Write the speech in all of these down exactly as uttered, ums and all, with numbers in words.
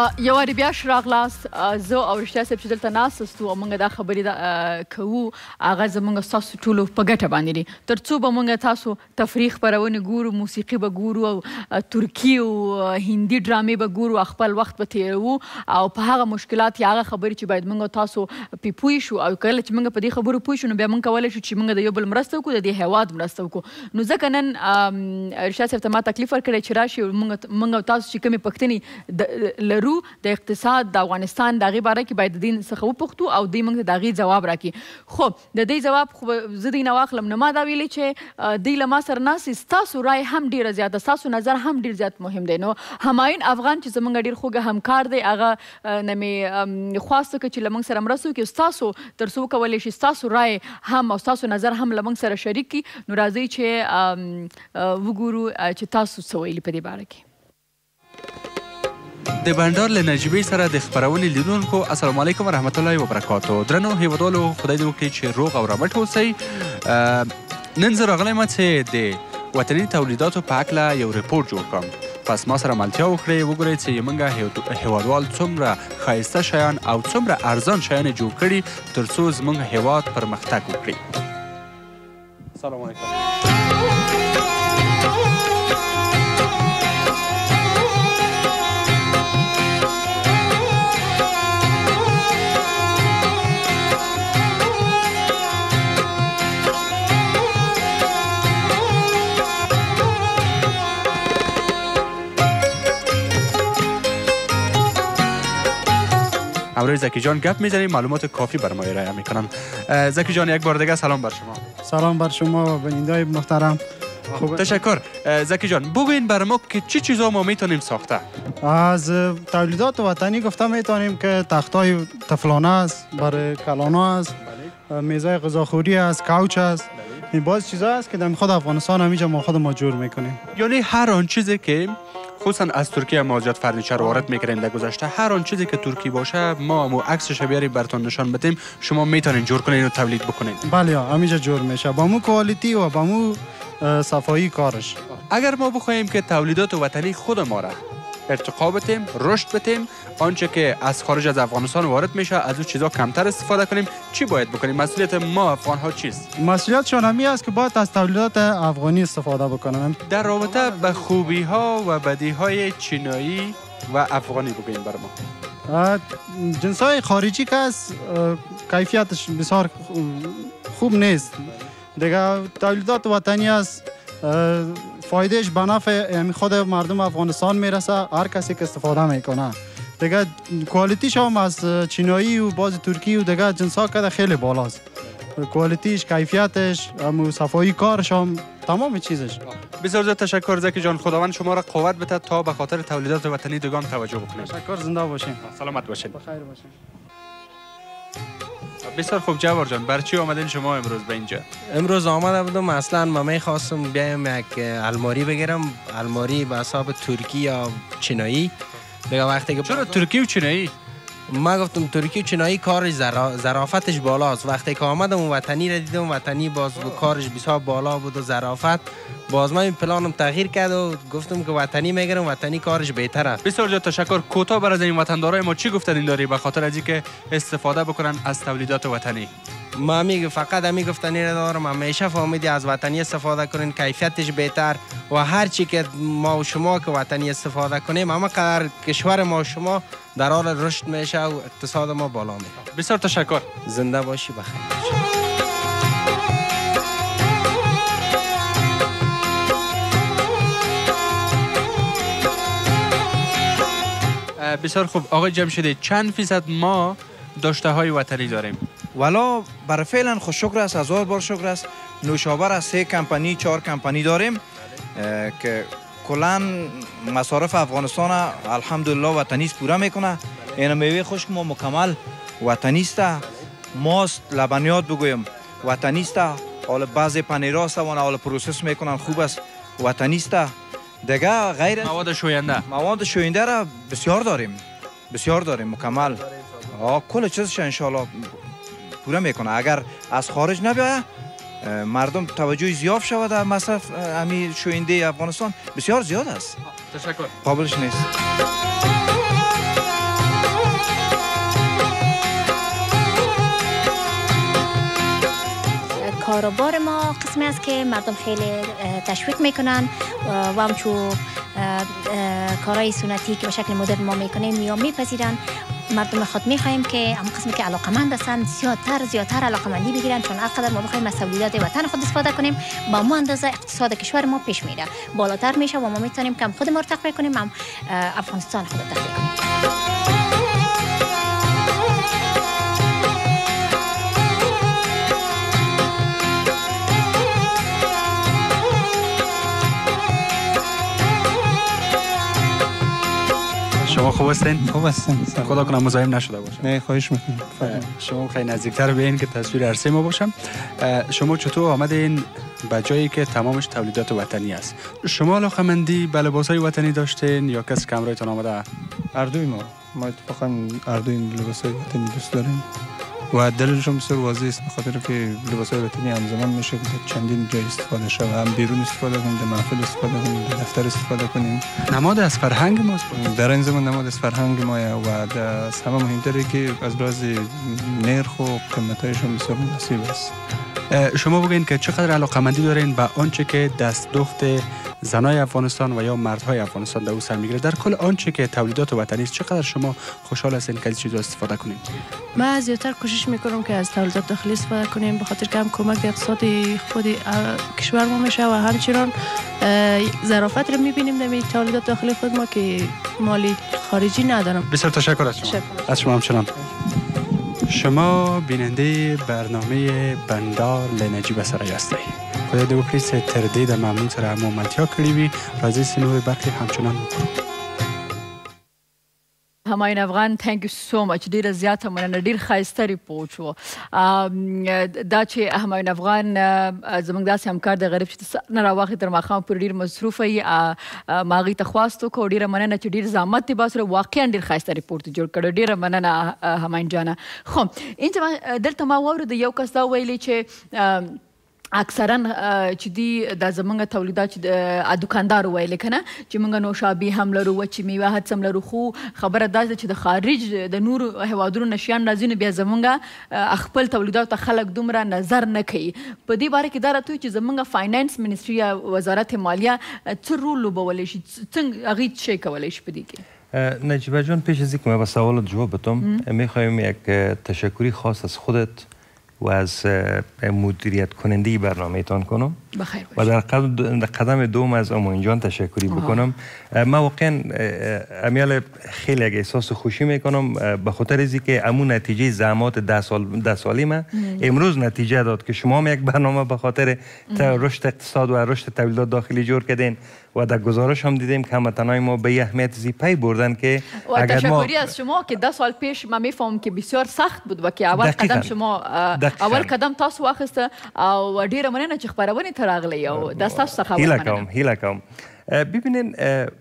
یو وارې بیا ښه راغلاست. زه او رښتیا صاحب چې دلته ناست استو او موږ دا خبرې کوو هغه زموږ ستاسو ټولو په ګټه باندې دي. تر څو به موږ تاسو تفریح خپرونې ګورو، موسیقي به ګورو او ترکي او هندي ډرامې به ګورو، خپل وخت به تېروو او په هغه مشکلات یا هغه خبرې چې باید موږ تاسو پې پوه شو او کله چې موږ په دې خبرو پوه شو نو بیا موږ کولی شو چې موږ د یو بل مرسته وکړو، د دې هېواد مرسته وکړو. نو ځکه نن رشاد صاحب ته ما تکلیف ورکړی چې راشي موږ او تاسو چې کومې پوښتنې لرو د اقتصاد د افغانستان د هغې باره کې باید د دې څخه وپوښتو او دوی موږ ته د هغې ځواب راکړي. خو د دې ځواب خو زه دوی نه واخلم، نه ما دا ویلې چې دوی له ما سره ناست ستاسو رای هم ډېره زیاته، ستاسو نظر هم ډېر زیات مهم دی. نو همایون افغان چې زموږ ډېر خوږه همکار دی هغه نه مې خواست وکړه چې له موږ سره مرسته وکړي، ستاسو تر څو وکولی شي ستاسو رای هم او ستاسو نظر هم له موږ سره شریک کړي. نو راځئ چې وګورو چې تاسو څه ویلي په دې باره کې. د بندار له نجیبې سره د خپرونې لیدونکو السلام علیکم ورحمت الله وبرکاتو. درنو هیوادوالو خدای دې وکړي چې روغ او رمټ اوسئ. نن زه راغلی یم چې د وطني تولیداتو په هکله یو ریپورټ جوړ کړم. پس ما سره ملتیا وکړئ وګورئ چې موږ هیوادوال څومره ښایسته شیان او څومره ارزان شیان جوړ کړي تر څو زموږ هیواد پرمختګ وکړي. سلام علیکم. امروز زکی جان گپ میزنیم، معلومات کافی بر ما ارائه میکنم. زکی جان یک بار دیگه سلام بر شما. سلام بر شما و بیننده‌های محترم. تشکر. زکی جان بگوین بر ما که چی چیزا ما میتونیم ساخته؟ از تولیدات وطنی گفته میتونیم که تختای تفلانه است، برای کلانه است، میزای غذاخوری است، کوچ است. این باز چیزا است که در خود افغانستان همیشه ما خود ما جور میکنیم. یعنی هر آن چیزی که خصوصا از ترکیه ما زیاد فرنیچر وارد میکنیم در گذشته، هر آن چیزی که ترکی باشه ما مو عکسش بیاریم براتون نشان بدیم، شما میتونین جور کنین و تولید بکنین. بله همیشه جور میشه با مو کوالیتی و با مو صفایی کارش. اگر ما بخوایم که تولیدات وطنی خود ما را ارتقا بدیم، رشد بدیم، آنچه که از خارج از افغانستان وارد میشه از اون چیزا کمتر استفاده کنیم، چی باید بکنیم؟ مسئولیت ما افغان ها چیست؟ مسئولیتشان همی است که باید از تولیدات افغانی استفاده بکنن. در رابطه به خوبی ها و بدی های چینایی و افغانی بگوییم بر ما. جنس های خارجی که از کیفیتش بسیار خوب نیست. دیگه تولیدات وطنی است، فایدهش به نفع خود مردم افغانستان میرسه، هر کسی که استفاده میکنه. دیگه کوالیتیش هم از چینایی و باز ترکی و دیگه جنس ها که خیلی بالاست. کوالیتیش، کیفیتش، هم صفایی کارش هم تمام چیزش. بسیار زیاد تشکر زکی جان، خداوند شما را قوت بده تا به خاطر تولیدات وطنی دوگان توجه بکنید. تشکر، زنده باشین. سلامت باشین. بخیر باشین. بسیار خوب جوار جان، برای چی آمدین شما امروز به اینجا؟ امروز آمده بودم اصلا ما میخواستم بیایم یک الماری بگیرم، الماری به حساب ترکی یا چینایی. دیگه وقتی که چرا ترکی و چینایی؟ ما گفتم ترکی و چینایی کارش ظرافتش بالاست. وقتی که آمدم وطنی را دیدم، وطنی باز کارش بسیار بالا بود و ظرافت. باز من این پلانم تغییر کرد و گفتم که وطنی میگیرم، وطنی کارش بهتره. بسیار زیاد تشکر. کوتاه بر از این وطندارای ما چی گفتن داری به خاطر از اینکه استفاده بکنن از تولیدات وطنی؟ ما میگم فقط همی گفتنی را دارم، همیشه فهمیدی از وطنی استفاده کنین، کیفیتش بهتر و هر چی که ما و شما که وطنی استفاده کنیم، اما قدر کشور ما و شما در حال رشد میشه و اقتصاد ما بالا میره. بسیار تشکر. زنده باشی، بخیر. بسیار خوب. آقای جمشیدی، چند فیصد ما داشته های وطنی داریم؟ والا برای فعلا خوش شکر است، هزار بار شکر است. نوشابه از سه کمپانی چهار کمپانی داریم که کلا مصارف افغانستان الحمدلله وطنی است پورا میکنه. این میوه خشک ما مکمل وطنی است، ماست لبنیات بگویم وطنی است، حالا بعضی پنیرها است و حالا پروسس میکنن خوب است وطنی است. دیگه غیر مواد شوینده مواد شوینده را بسیار داریم، بسیار داریم مکمل. آه کل چیزش انشالله پورا میکنه. اگر از خارج نبیاید مردم توجه زیاد شود در مصرف امی شوینده افغانستان بسیار زیاد است. تشکر. قابلش نیست. کاروبار ما قسمی است که مردم خیلی تشویق میکنن و همچون کارهای سنتی که به شکل مدرن ما میکنیم یا میپذیرن. مردم خود میخواهیم که هم قسمی که علاقمند هستند زیادتر زیادتر علاقمندی بگیرن، چون هرقدر ما بخوایم از تولیدات وطن خود استفاده کنیم با ما اندازه اقتصاد کشور ما پیش میره، بالاتر میشه و ما میتونیم که هم خود ما رو تقویت کنیم، هم افغانستان خود رو تقویت کنیم. شما خوب هستین؟ خوب هستین. خدا کنه مزاحم نشده باشم. نه خواهش میکنم. شما خیلی نزدیکتر بیاین که تصویر عرصه ما باشم. شما چطور آمدین به جایی که تمامش تولیدات وطنی است؟ شما علاقه‌مندی به لباسای وطنی داشتین یا کسی که همراهتان آمده؟ هر دوی ما ما اتفاقا هر دوی لباسای وطنی دوست داریم و دلیلش هم بسیار واضح است، به خاطر که لباسای وطنی همزمان میشه که چندین جای استفاده شود، هم بیرون استفاده کنیم، در محفل استفاده کنیم، در دفتر استفاده کنیم. نماد از فرهنگ ماست. در این زمان نماد از فرهنگ ما و از همه مهمتره که از لحاظ نرخ و قیمتایش هم بسیار مناسب است. شما بگین که چقدر علاقه‌مندی دارین به آنچه که دست‌دخت زنای افغانستان و یا مردهای افغانستان در او سر میگیره؟ در کل آنچه که تولیدات وطنی است چقدر شما خوشحال هستین که از چیزا استفاده کنید؟ من زیادتر کوشش میکنم که از تولیدات داخلی استفاده کنیم، به خاطر که هم کمک به اقتصاد خود کشور ما میشه و همچنان ظرافت رو میبینیم در تولیدات داخلی خود ما که مالی خارجی ندارم. بسیار تشکر از شما. از شما همچنان. شما بیننده برنامه بندار لنجیب سرای هستید. خدا دې وکړي چې تر دې د مامون سره مو ملتیا کړې وي. راځئ چې نورې برخې همچنان وکړو. همایون افغان تhank you so much. ډیره زیاته مننه، ډیر ښایسته ریپورټ و. دا چې همایون افغان زموږ داسې همکار د غریب چې نه راواخلي تر ماښام پورې ډیر مصروفه وي، ما هغوی ته خواست وکړو. ډیره مننه چې ډیر زحمت یې باسره، واقعا ډیر ښایسته ریپورټ جوړ کړی. ډیره مننه همایون جانه. خو اینجا دلته ما واورېده یو کس دا ویلي چې اکثرا چې دی د زمونږ تولیدات چې دکاندار ویل کنه چې مونږ نوشابې هم لرو، وچې میوه هڅ هم لرو، خو خبره دا ده چې د خارج د نورو هیوادونو نه شیان راځي نو بیا زمونږ خپل تولیداتو ته خلک دومره نظر نه کوي. په دې باره کې دا راته وایي چې زمونږ فاینانس منیسټري یا وزارت مالیه څه رول لوبولی شي، څنګه هغوی څه شی کولی شي په دې کې؟ نجیبه جان، پیش از اینکه من به سوالت جواب بدم میخوایم یک تشکری خاص از خودت و از مدیریت کننده برنامه تان کنم بخیر و در قدم دوم از اموین جان تشکری بکنم. من واقعا امیال خیلی یک احساس خوشی میکنم به خاطر از که امون نتیجه زحمات ده سال ده سالی من امروز نتیجه داد که شما هم یک برنامه به خاطر رشد اقتصاد و رشد تولیدات داخلی جور کردین و در گزارش هم دیدیم که هموطنای ما به اهمیت زی پی بردن که و تشکری از شما که ده سال پیش من میفهمم که بسیار سخت بود و که اول قدم شما اول قدم تاسو واخسته او ډیره مننه چې خبرونه ته راغلی او د تاسو څخه هیله کوم هیله کوم. ببینین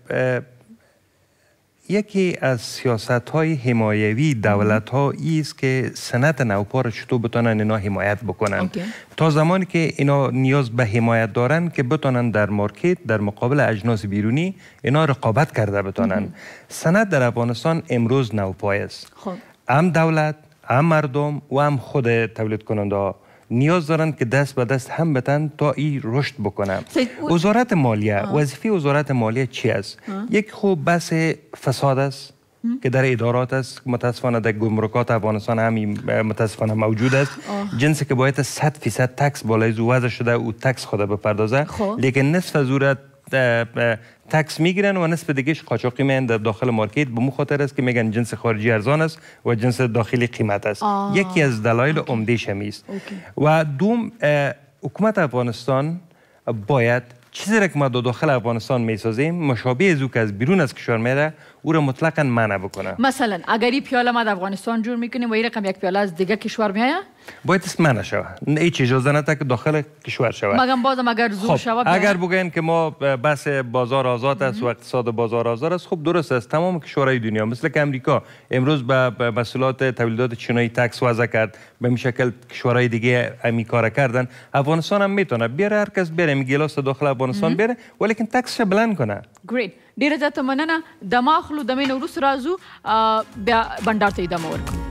یکی از سیاست های حمایوی دولت ها است که صنعت نوپا را چطور بتونن اینا حمایت بکنن تا زمانی که اینا نیاز به حمایت دارن که بتونن در مارکت در مقابل اجناس بیرونی اینا رقابت کرده بتونن. صنعت در افغانستان امروز نوپای است. هم دولت، هم مردم و هم خود تولید کننده نیاز دارن که دست به دست هم بتن تا این رشد بکنن. وزارت مالیه، وظیفه وزارت مالیه چی است؟ یک خوب بحث فساد است که در ادارات است، متاسفانه در گمرکات افغانستان هم متاسفانه موجود است. جنسی که باید صد فیصد تکس بالای زو وضع شده او تکس خود بپردازه، لیکن نصف زورت تکس میگیرن و نصف دیگهش قاچاقی میان در داخل مارکت. به مو خاطر است که میگن جنس خارجی ارزان است و جنس داخلی قیمت است. آه. یکی از دلایل عمده‌اش همیست. و دوم حکومت افغانستان باید چیزی را که ما داخل افغانستان میسازیم مشابه از او که از بیرون از کشور میره او را مطلقاً منع بکنه. مثلا اگر این پیاله ما در افغانستان جور میکنیم و این رقم یک پیاله از دیگه کشور میایه باید اسم منع شود، هیچ اجازه نده که داخل کشور شود. مگم بازم اگر زور شود اگر بگن که ما بحث بازار آزاد است و اقتصاد بازار آزاد است، خب درست است. تمام کشورهای دنیا مثل که امریکا امروز به محصولات تولیدات چینایی تکس وضع کرد، به این شکل کشورهای دیگه همین کار کردن. افغانستان هم میتونه بیاره، هر کس بره میگلاس داخل افغانستان بره ولیکن تکسش بلند کنه. گریت. ډیره زیاته مننه. د ما خلو د مینه وروسته راځو بیا بندار ته ادامه ورکړو.